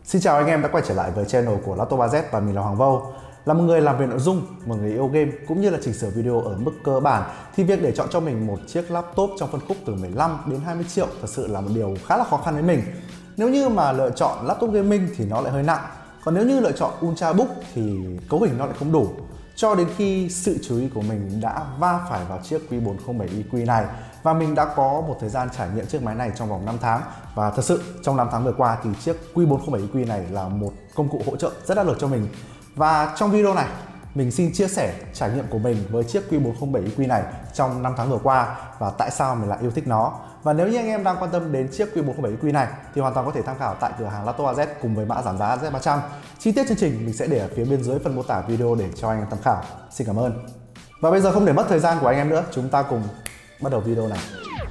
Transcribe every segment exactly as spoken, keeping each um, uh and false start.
Xin chào anh em đã quay trở lại với channel của Laptop a zét và mình là Hoàng Vô. Là một người làm về nội dung, một người yêu game cũng như là chỉnh sửa video ở mức cơ bản thì việc để chọn cho mình một chiếc laptop trong phân khúc từ mười lăm đến hai mươi triệu thật sự là một điều khá là khó khăn với mình. Nếu như mà lựa chọn laptop gaming thì nó lại hơi nặng, còn nếu như lựa chọn Ultrabook thì cấu hình nó lại không đủ. Cho đến khi sự chú ý của mình đã va phải vào chiếc Q bốn không bảy i Q này và mình đã có một thời gian trải nghiệm chiếc máy này trong vòng năm tháng. Và thật sự trong năm tháng vừa qua thì chiếc Q bốn không bảy i Q này là một công cụ hỗ trợ rất đắc lực cho mình. Và trong video này mình xin chia sẻ trải nghiệm của mình với chiếc Q bốn không bảy i Q này trong năm tháng vừa qua và tại sao mình lại yêu thích nó. Và nếu như anh em đang quan tâm đến chiếc Q bốn không bảy i Q này thì hoàn toàn có thể tham khảo tại cửa hàng Laptop a zét cùng với mã giảm giá Z ba trăm. Chi tiết chương trình mình sẽ để ở phía bên dưới phần mô tả video để cho anh em tham khảo. Xin cảm ơn. Và bây giờ không để mất thời gian của anh em nữa, chúng ta cùng bắt đầu video này.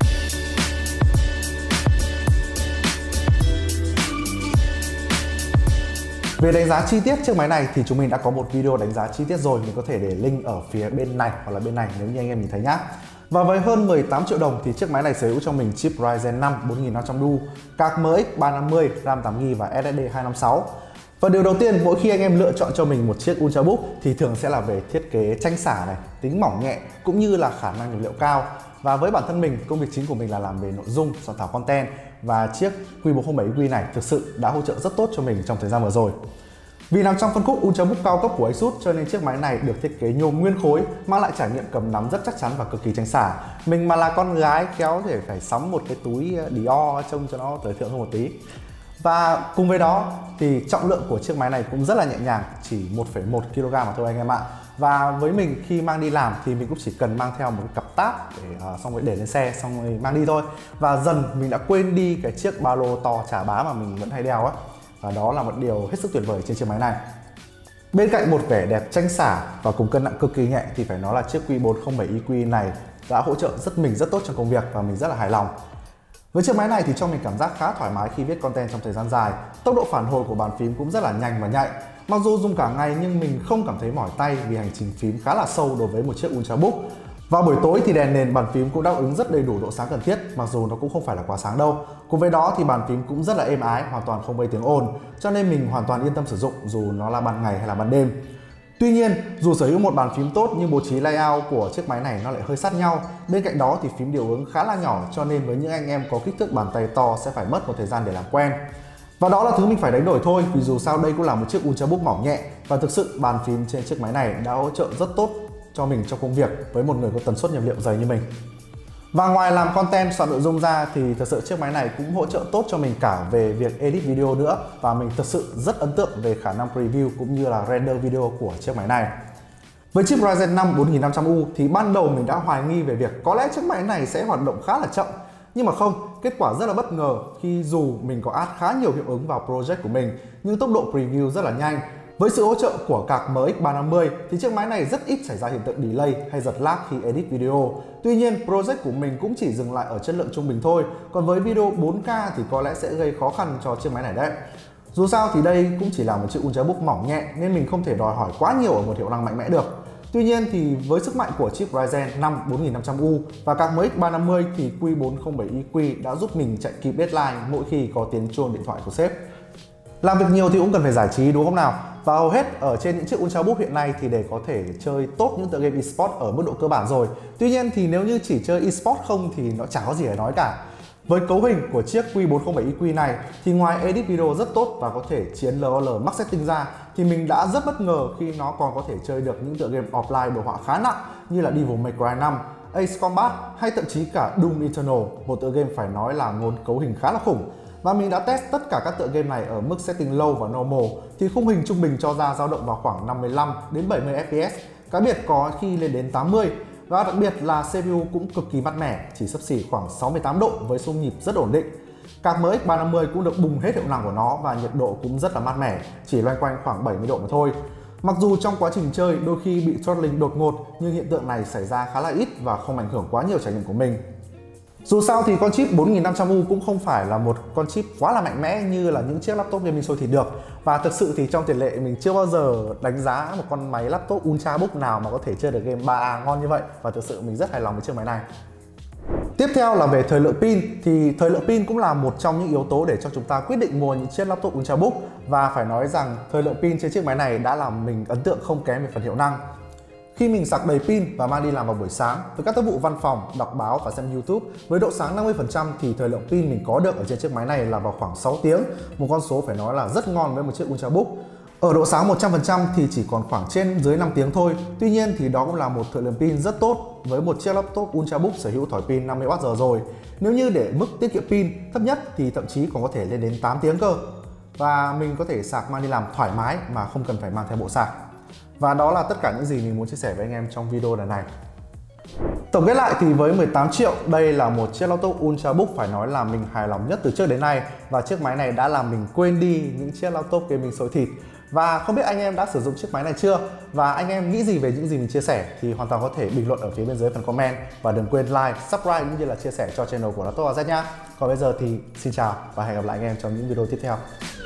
Về đánh giá chi tiết chiếc máy này thì chúng mình đã có một video đánh giá chi tiết rồi, mình có thể để link ở phía bên này hoặc là bên này nếu như anh em nhìn thấy nhá. Và với hơn mười tám triệu đồng thì chiếc máy này sở hữu cho mình chip Ryzen năm bốn nghìn năm trăm đu, card em ích ba năm mươi, RAM tám gi-ga-bai và ét ét đê hai năm sáu. Và điều đầu tiên mỗi khi anh em lựa chọn cho mình một chiếc Ultrabook thì thường sẽ là về thiết kế tranh xả này, tính mỏng nhẹ cũng như là khả năng nhập liệu cao. Và với bản thân mình, công việc chính của mình là làm về nội dung, soạn thảo content và chiếc Q bốn không bảy i Q này thực sự đã hỗ trợ rất tốt cho mình trong thời gian vừa rồi. Vì nằm trong phân khúc Ultrabook cao cấp của Asus cho nên chiếc máy này được thiết kế nhôm nguyên khối, mang lại trải nghiệm cầm nắm rất chắc chắn và cực kỳ tranh xả. Mình mà là con gái kéo thể phải sắm một cái túi Dior trông cho nó thời thượng hơn một tí. Và cùng với đó thì trọng lượng của chiếc máy này cũng rất là nhẹ nhàng, chỉ một phẩy một ki lô gam mà thôi anh em ạ. Và với mình khi mang đi làm thì mình cũng chỉ cần mang theo một cái cặp táp để uh, xong rồi để lên xe xong rồi mang đi thôi. Và dần mình đã quên đi cái chiếc ba lô to chà bá mà mình vẫn hay đeo á. Và đó là một điều hết sức tuyệt vời trên chiếc máy này. Bên cạnh một vẻ đẹp tranh xả và cùng cân nặng cực kỳ nhẹ thì phải nói là chiếc Q bốn không bảy i Q này đã hỗ trợ rất mình rất tốt trong công việc và mình rất là hài lòng. Với chiếc máy này thì cho mình cảm giác khá thoải mái khi viết content trong thời gian dài. Tốc độ phản hồi của bàn phím cũng rất là nhanh và nhạy. Mặc dù dùng cả ngày nhưng mình không cảm thấy mỏi tay vì hành trình phím khá là sâu đối với một chiếc Ultrabook. Vào buổi tối thì đèn nền bàn phím cũng đáp ứng rất đầy đủ độ sáng cần thiết, mặc dù nó cũng không phải là quá sáng đâu. Cùng với đó thì bàn phím cũng rất là êm ái, hoàn toàn không gây tiếng ồn, cho nên mình hoàn toàn yên tâm sử dụng dù nó là ban ngày hay là ban đêm. Tuy nhiên, dù sở hữu một bàn phím tốt nhưng bố trí layout của chiếc máy này nó lại hơi sát nhau. Bên cạnh đó thì phím điều ứng khá là nhỏ, cho nên với những anh em có kích thước bàn tay to sẽ phải mất một thời gian để làm quen. Và đó là thứ mình phải đánh đổi thôi, vì dù sao đây cũng là một chiếc Ultrabook mỏng nhẹ và thực sự bàn phím trên chiếc máy này đã hỗ trợ rất tốt cho mình trong công việc với một người có tần suất nhập liệu dày như mình. Và ngoài làm content soạn nội dung ra thì thật sự chiếc máy này cũng hỗ trợ tốt cho mình cả về việc edit video nữa, và mình thật sự rất ấn tượng về khả năng preview cũng như là render video của chiếc máy này. Với chip Ryzen năm bốn nghìn năm trăm U thì ban đầu mình đã hoài nghi về việc có lẽ chiếc máy này sẽ hoạt động khá là chậm, nhưng mà không, kết quả rất là bất ngờ khi dù mình có add khá nhiều hiệu ứng vào project của mình nhưng tốc độ preview rất là nhanh. Với sự hỗ trợ của card em ích ba năm mươi thì chiếc máy này rất ít xảy ra hiện tượng delay hay giật lag khi edit video. Tuy nhiên, project của mình cũng chỉ dừng lại ở chất lượng trung bình thôi, còn với video bốn K thì có lẽ sẽ gây khó khăn cho chiếc máy này đấy. Dù sao thì đây cũng chỉ là một chiếc Ultrabook mỏng nhẹ nên mình không thể đòi hỏi quá nhiều ở một hiệu năng mạnh mẽ được. Tuy nhiên thì với sức mạnh của chip Ryzen năm bốn nghìn năm trăm U và card em ích ba năm mươi thì Q bốn không bảy i Q đã giúp mình chạy kịp deadline mỗi khi có tiếng chuông điện thoại của sếp. Làm việc nhiều thì cũng cần phải giải trí đúng không nào? Và hầu hết ở trên những chiếc Ultrabook hiện nay thì để có thể chơi tốt những tựa game eSports ở mức độ cơ bản rồi. Tuy nhiên thì nếu như chỉ chơi eSports không thì nó chẳng có gì để nói cả. Với cấu hình của chiếc Q bốn không bảy i Q này thì ngoài edit video rất tốt và có thể chiến lờ o lờ max setting ra thì mình đã rất bất ngờ khi nó còn có thể chơi được những tựa game offline đồ họa khá nặng như là Devil May Cry năm, Ace Combat hay thậm chí cả Doom Eternal, một tựa game phải nói là ngốn cấu hình khá là khủng. Và mình đã test tất cả các tựa game này ở mức setting low và normal thì khung hình trung bình cho ra dao động vào khoảng năm mươi lăm đến bảy mươi F P S, cá biệt có khi lên đến tám mươi. Và đặc biệt là xê pê u cũng cực kỳ mát mẻ, chỉ xấp xỉ khoảng sáu mươi tám độ với xung nhịp rất ổn định. Card em ích ba năm mươi cũng được bùng hết hiệu năng của nó và nhiệt độ cũng rất là mát mẻ, chỉ loanh quanh khoảng bảy mươi độ mà thôi. Mặc dù trong quá trình chơi đôi khi bị throttling đột ngột nhưng hiện tượng này xảy ra khá là ít và không ảnh hưởng quá nhiều trải nghiệm của mình. Dù sao thì con chip bốn nghìn năm trăm U cũng không phải là một con chip quá là mạnh mẽ như là những chiếc laptop gaming sôi thịt được. Và thực sự thì trong tiền lệ mình chưa bao giờ đánh giá một con máy laptop Ultrabook nào mà có thể chơi được game ba A ngon như vậy. Và thực sự mình rất hài lòng với chiếc máy này. Tiếp theo là về thời lượng pin, thì thời lượng pin cũng là một trong những yếu tố để cho chúng ta quyết định mua những chiếc laptop Ultrabook. Và phải nói rằng thời lượng pin trên chiếc máy này đã làm mình ấn tượng không kém về phần hiệu năng. Khi mình sạc đầy pin và mang đi làm vào buổi sáng với các tác vụ văn phòng, đọc báo và xem YouTube với độ sáng năm mươi phần trăm thì thời lượng pin mình có được ở trên chiếc máy này là vào khoảng sáu tiếng, một con số phải nói là rất ngon với một chiếc Ultrabook. Ở độ sáng một trăm phần trăm thì chỉ còn khoảng trên dưới năm tiếng thôi. Tuy nhiên thì đó cũng là một thời lượng pin rất tốt với một chiếc laptop Ultrabook sở hữu thỏi pin năm mươi oát giờ rồi. Nếu như để mức tiết kiệm pin thấp nhất thì thậm chí còn có thể lên đến tám tiếng cơ. Và mình có thể sạc mang đi làm thoải mái mà không cần phải mang theo bộ sạc. Và đó là tất cả những gì mình muốn chia sẻ với anh em trong video lần này. Tổng kết lại thì với mười tám triệu, đây là một chiếc laptop Ultrabook phải nói là mình hài lòng nhất từ trước đến nay. Và chiếc máy này đã làm mình quên đi những chiếc laptop gaming xôi thịt. Và không biết anh em đã sử dụng chiếc máy này chưa? Và anh em nghĩ gì về những gì mình chia sẻ thì hoàn toàn có thể bình luận ở phía bên dưới phần comment. Và đừng quên like, subscribe cũng như là chia sẻ cho channel của Laptop a zét nhé. Còn bây giờ thì xin chào và hẹn gặp lại anh em trong những video tiếp theo.